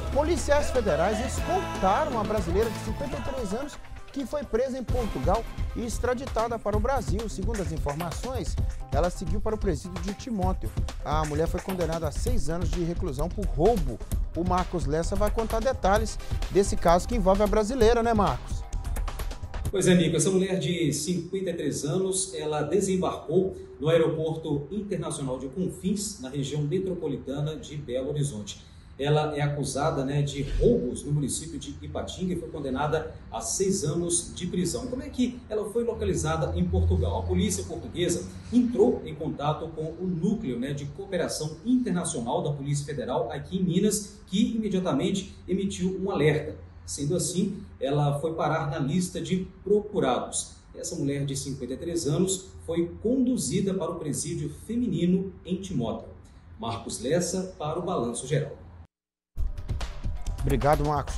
Policiais federais escoltaram uma brasileira de 53 anos que foi presa em Portugal e extraditada para o Brasil. Segundo as informações, ela seguiu para o presídio de Timóteo. A mulher foi condenada a 6 anos de reclusão por roubo. O Marcos Lessa vai contar detalhes desse caso que envolve a brasileira, né, Marcos? Pois é, Nico, essa mulher de 53 anos, ela desembarcou no Aeroporto Internacional de Confins, na região metropolitana de Belo Horizonte. Ela é acusada, de roubos no município de Ipatinga e foi condenada a 6 anos de prisão. Como é que ela foi localizada em Portugal? A polícia portuguesa entrou em contato com o núcleo de cooperação internacional da Polícia Federal aqui em Minas, que imediatamente emitiu um alerta. Sendo assim, ela foi parar na lista de procurados. Essa mulher de 53 anos foi conduzida para o presídio feminino em Timóteo. Marcos Lessa para o Balanço Geral. Obrigado, Marcos.